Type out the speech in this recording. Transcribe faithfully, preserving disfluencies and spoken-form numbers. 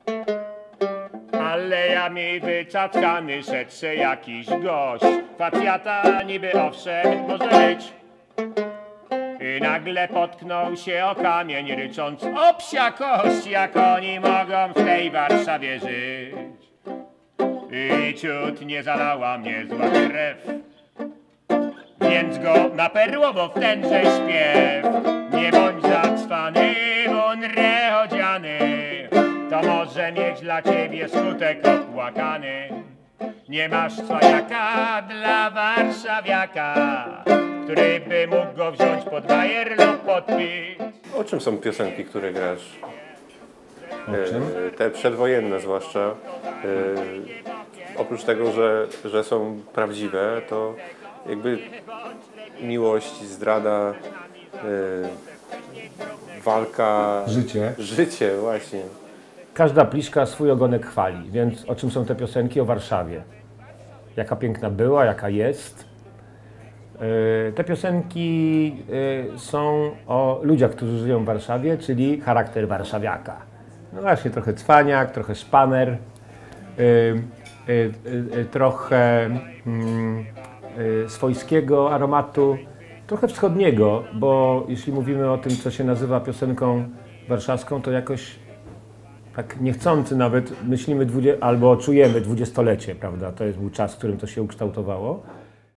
Alejami wycackany szedł se jakiś gość. Facjata niby owszem może być. I nagle potknął się o kamień, rycząc o psia kość, jak oni mogą w tej Warszawie żyć. I ciut nie zalała mnie zła krew, więc go na perłowo w tenże śpiew. Nie bądź zacwany, munre odziany, to może mieć dla ciebie skutek opłakany. Nie masz swajaka dla warszawiaka, który by mógł go wziąć pod bajer lub pod pit. O czym są piosenki, które grasz? O czym? E, te przedwojenne zwłaszcza. E, oprócz tego, że, że są prawdziwe, to jakby miłość, zdrada, e, walka... Życie. Życie, właśnie. Każda pliszka swój ogonek chwali, więc o czym są te piosenki? O Warszawie. Jaka piękna była, jaka jest. Yy, te piosenki yy, są o ludziach, którzy żyją w Warszawie, czyli charakter warszawiaka. No właśnie, trochę cwaniak, trochę szpaner, yy, yy, yy, trochę yy, yy, swojskiego aromatu, trochę wschodniego, bo jeśli mówimy o tym, co się nazywa piosenką warszawską, to jakoś tak niechcący nawet myślimy, albo czujemy dwudziestolecie, prawda? To jest był czas, w którym to się ukształtowało.